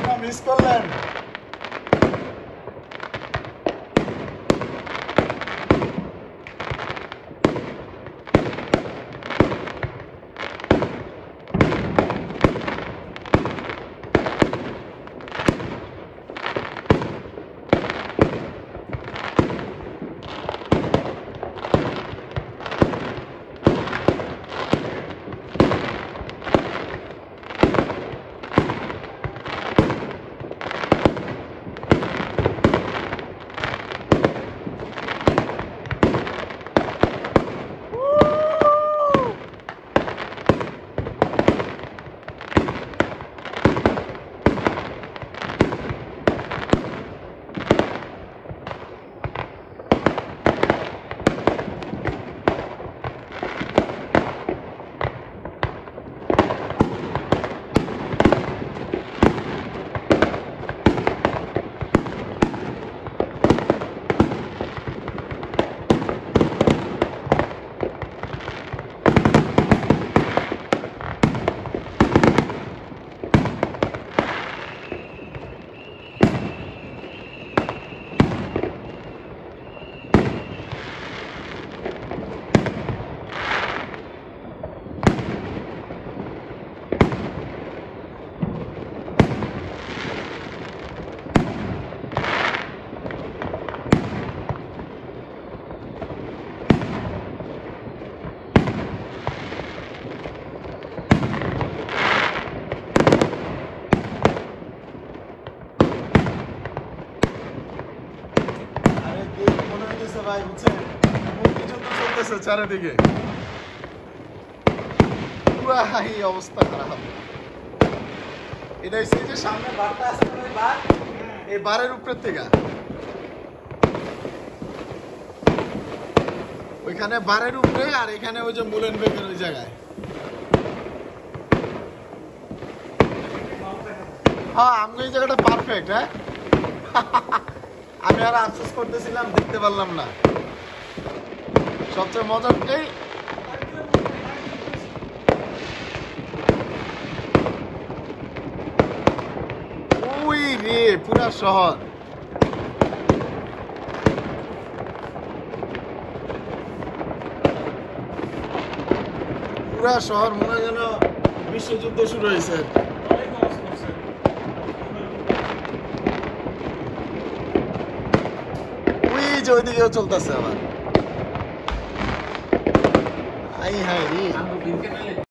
Miss করলেন। ভাই বুঝছেন, মুক্তিযুদ্ধ চলতেছে চারিদিকে, পুরা এই অবস্থা খারাপ। এটা হচ্ছে যে সামনে বারটা আছে, বার এই বারের উপরের থেকে ওইখানে বারের উপরে, আর এখানে ওই যে মুলেন বেগের ওই জায়গায়। হ্যাঁ, আমি এই জায়গাটা পারফেক্ট। হ্যাঁ, আমি আর আফসোস করতেছিলাম, দেখতে পারলাম না। সবচেয়ে মজার এই ওই রে পুরা শহর, পুরা শহর মনে হয় যেন বিশ্বযুদ্ধ শুরু হয়েছে। ওইদিকেও চলতেছে আবার। হাই হাই রে।